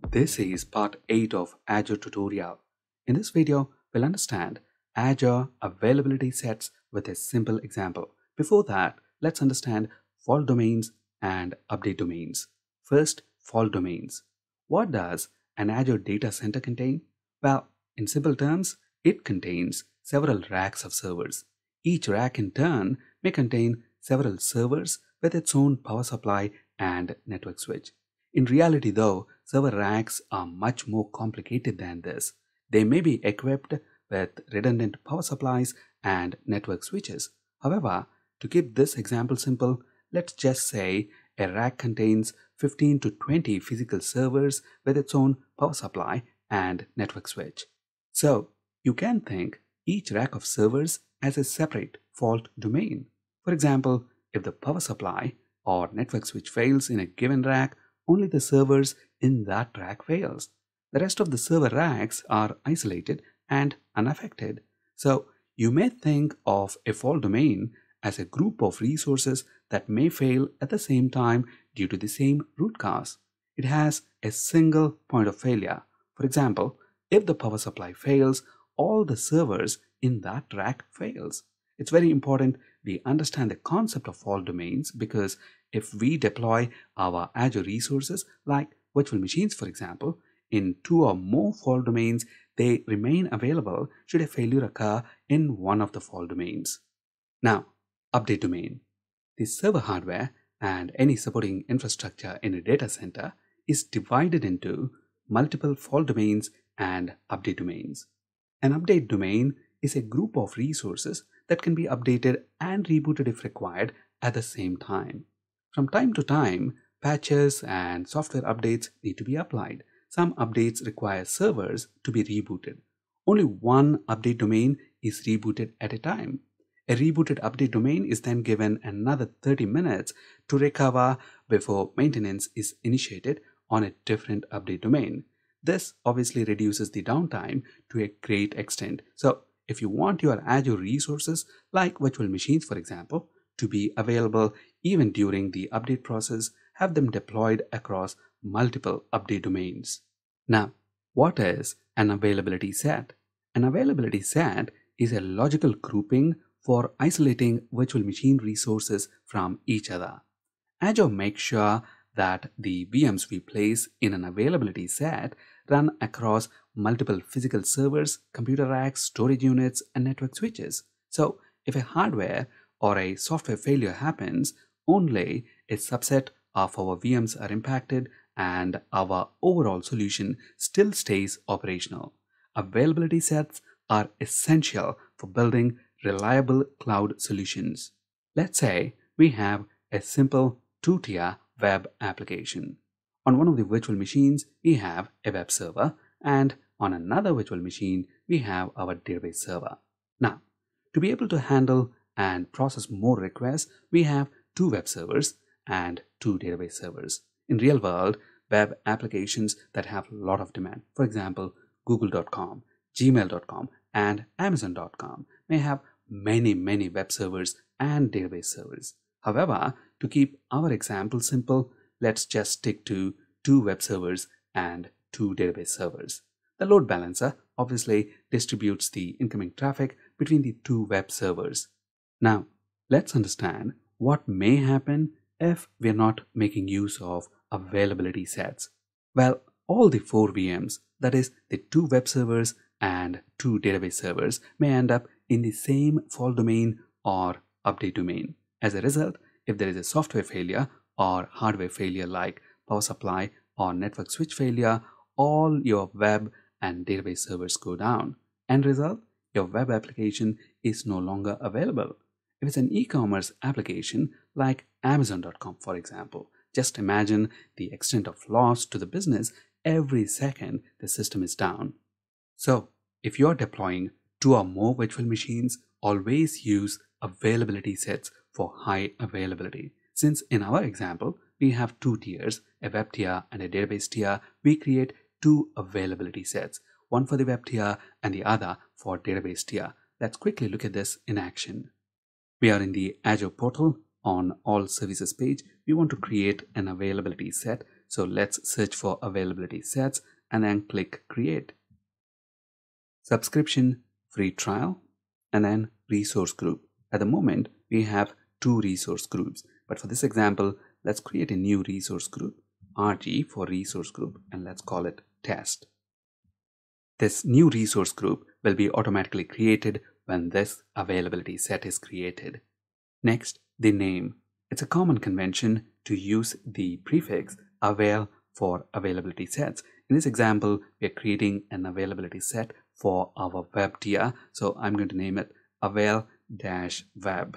This is part 8 of Azure tutorial. In this video, we'll understand Azure availability sets with a simple example. Before that, let's understand fault domains and update domains. First, fault domains. What does an Azure data center contain? Well, in simple terms, it contains several racks of servers. Each rack in turn may contain several servers with its own power supply and network switch. In reality though, server racks are much more complicated than this. They may be equipped with redundant power supplies and network switches. However, to keep this example simple, let's just say a rack contains 15 to 20 physical servers with its own power supply and network switch. So, you can think each rack of servers as a separate fault domain. For example, if the power supply or network switch fails in a given rack, only the servers in that rack fails. The rest of the server racks are isolated and unaffected. So you may think of a fault domain as a group of resources that may fail at the same time due to the same root cause. It has a single point of failure. For example, if the power supply fails, all the servers in that rack fails. It's very important we understand the concept of fault domains, because if we deploy our Azure resources like virtual machines, for example, in 2 or more fault domains, they remain available should a failure occur in one of the fault domains. Now, update domain. The server hardware and any supporting infrastructure in a data center is divided into multiple fault domains and update domains. An update domain is a group of resources that can be updated and rebooted if required at the same time. From time to time, patches and software updates need to be applied. Some updates require servers to be rebooted. Only one update domain is rebooted at a time. A rebooted update domain is then given another 30 minutes to recover before maintenance is initiated on a different update domain. This obviously reduces the downtime to a great extent. So, if you want your Azure resources, like virtual machines for example, to be available even during the update process, have them deployed across multiple update domains. Now, what is an availability set? An availability set is a logical grouping for isolating virtual machine resources from each other. Azure makes sure that the VMs we place in an availability set run across multiple physical servers, computer racks, storage units, and network switches. So, if a hardware or a software failure happens, only a subset of our VMs are impacted and our overall solution still stays operational. Availability sets are essential for building reliable cloud solutions. Let's say we have a simple 2-tier web application. On one of the virtual machines, we have a web server, and on another virtual machine, we have our database server. Now, to be able to handle and process more requests, we have 2 web servers and 2 database servers. In real world, web applications that have a lot of demand, for example, google.com, gmail.com, and amazon.com may have many web servers and database servers. However, to keep our example simple, let's just stick to 2 web servers and 2 database servers. The load balancer obviously distributes the incoming traffic between the 2 web servers. Now, let's understand what may happen if we're not making use of availability sets. Well, all the 4 VMs, that is the 2 web servers and 2 database servers, may end up in the same fault domain or update domain. As a result, if there is a software failure or hardware failure like power supply or network switch failure, all your web and database servers go down. End result, your web application is no longer available. If it's an e-commerce application like Amazon.com, for example, just imagine the extent of loss to the business every second the system is down. So, if you're deploying 2 or more virtual machines, always use availability sets for high availability. Since in our example, we have 2 tiers, a web tier and a database tier, we create 2 availability sets, one for the web tier and the other for database tier. Let's quickly look at this in action. We are in the Azure portal. On All Services page, we want to create an availability set. So let's search for availability sets and then click create. Subscription, free trial, and then resource group. At the moment, we have two resource groups, but for this example, let's create a new resource group, RG for resource group, and let's call it test. This new resource group will be automatically created when this availability set is created. Next, the name. It's a common convention to use the prefix avail for availability sets. In this example, we are creating an availability set for our web tier. So I'm going to name it avail-web.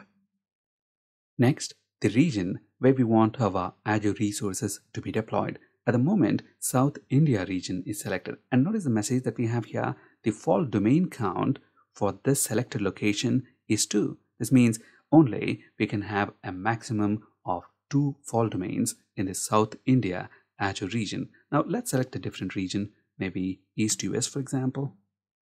Next, the region where we want our Azure resources to be deployed. At the moment, South India region is selected. And notice the message that we have here. The default domain count for this selected location is 2. This means only we can have a maximum of 2 fault domains in the South India Azure region. Now let's select a different region, maybe East US for example.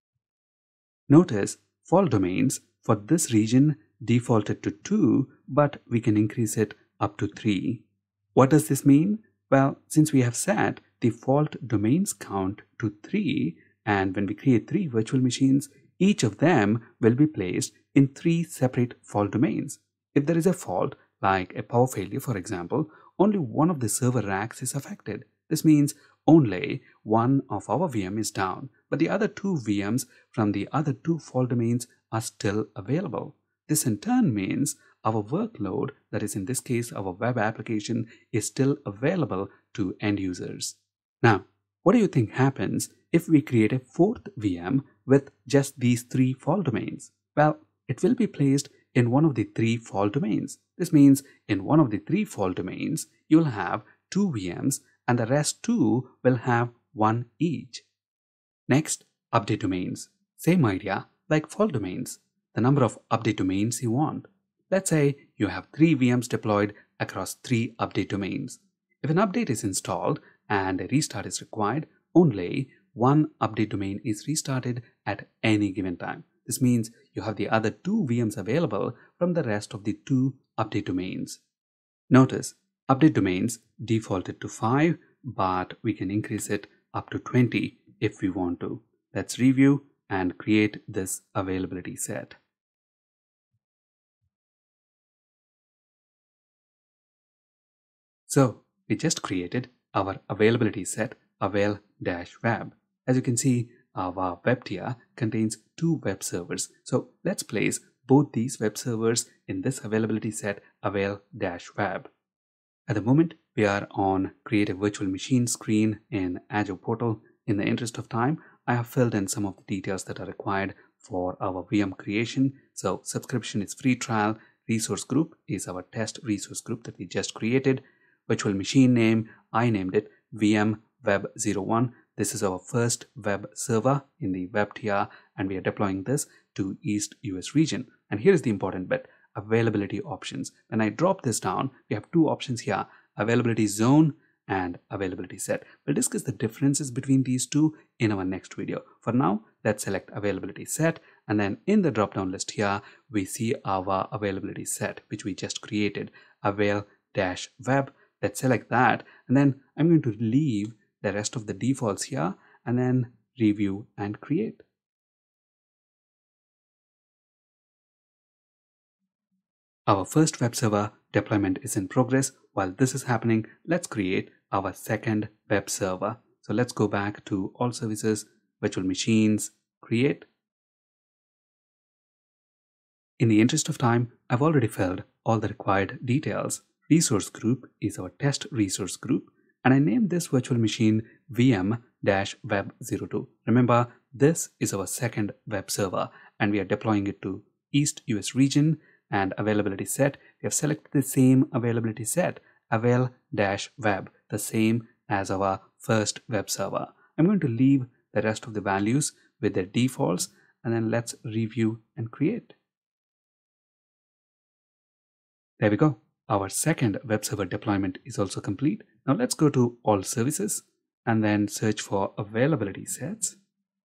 Notice fault domains for this region defaulted to 2, but we can increase it up to 3. What does this mean? Well, since we have set the fault domains count to 3, and when we create 3 virtual machines, each of them will be placed in 3 separate fault domains. If there is a fault, like a power failure for example, only one of the server racks is affected. This means only one of our VM is down, but the other 2 VMs from the other 2 fault domains are still available. This in turn means our workload, that is in this case our web application, is still available to end users. Now, what do you think happens if we create a 4th VM with just these 3 fault domains? Well, it will be placed in one of the 3 fault domains. This means in one of the 3 fault domains, you'll have 2 VMs and the rest 2 will have 1 each. Next, update domains. Same idea like fault domains. The number of update domains you want. Let's say you have 3 VMs deployed across 3 update domains. If an update is installed and a restart is required, only one update domain is restarted at any given time. This means you have the other 2 VMs available from the rest of the 2 update domains. Notice, update domains defaulted to 5, but we can increase it up to 20 if we want to. Let's review and create this availability set. So we just created our availability set avail-web. As you can see, our web tier contains 2 web servers. So let's place both these web servers in this availability set avail-web. At the moment, we are on Create a Virtual Machine screen in Azure portal. In the interest of time, I have filled in some of the details that are required for our VM creation. So subscription is free trial. Resource group is our test resource group that we just created. Virtual machine name, I named it VM Web 01. This is our first web server in the web tier, and we are deploying this to East US region. And here is the important bit, availability options. When I drop this down, we have 2 options here, availability zone and availability set. We'll discuss the differences between these 2 in our next video. For now, let's select availability set, and then in the drop-down list here, we see our availability set, which we just created, avail-web. Let's select that, and then I'm going to leave the rest of the defaults here and then review and create. Our first web server deployment is in progress. While this is happening, let's create our second web server. So let's go back to All Services, Virtual Machines, Create. In the interest of time, I've already filled all the required details. Resource group is our test resource group, and I named this virtual machine VM-Web02. Remember, this is our second web server, and we are deploying it to East US region. And availability set, we have selected the same availability set, avail-web, the same as our first web server. I'm going to leave the rest of the values with their defaults, and then let's review and create. There we go. Our second web server deployment is also complete. Now let's go to All Services and then search for availability sets.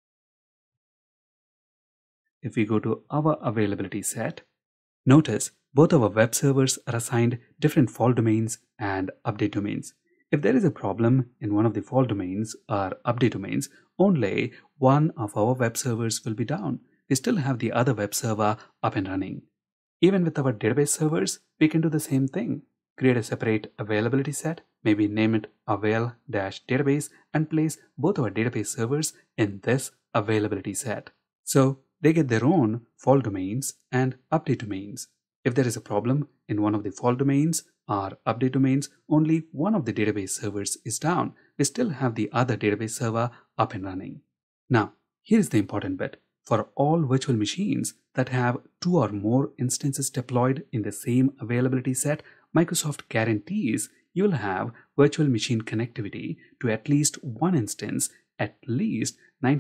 If we go to our availability set, notice both our web servers are assigned different fault domains and update domains. If there is a problem in one of the fault domains or update domains, only one of our web servers will be down. We still have the other web server up and running. Even with our database servers, we can do the same thing. Create a separate availability set, maybe name it avail-database, and place both our database servers in this availability set. So they get their own fault domains and update domains. If there is a problem in one of the fault domains or update domains, only one of the database servers is down. We still have the other database server up and running. Now, here is the important bit. For all virtual machines that have 2 or more instances deployed in the same availability set, Microsoft guarantees you'll have virtual machine connectivity to at least one instance at least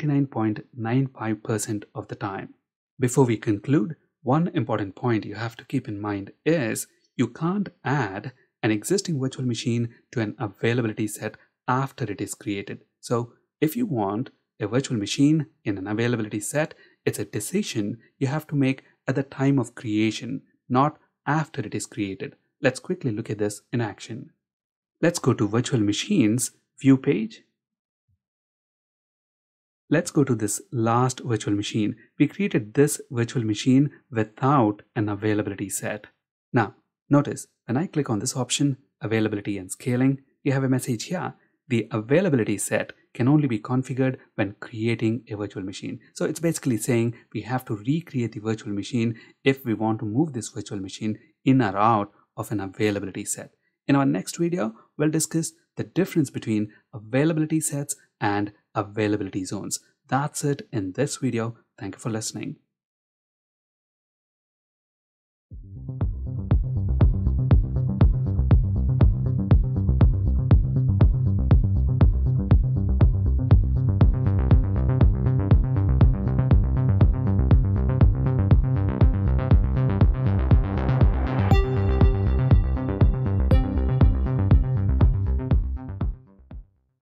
99.95% of the time. Before we conclude, one important point you have to keep in mind is you can't add an existing virtual machine to an availability set after it is created. So if you want a virtual machine in an availability set, it's a decision you have to make at the time of creation, not after it is created. Let's quickly look at this in action. Let's go to Virtual Machines View page. Let's go to this last virtual machine. We created this virtual machine without an availability set. Now, notice when I click on this option, Availability and Scaling, you have a message here. The availability set can only be configured when creating a virtual machine. So it's basically saying we have to recreate the virtual machine if we want to move this virtual machine in or out of an availability set. In our next video, we'll discuss the difference between availability sets and availability zones. That's it in this video. Thank you for listening.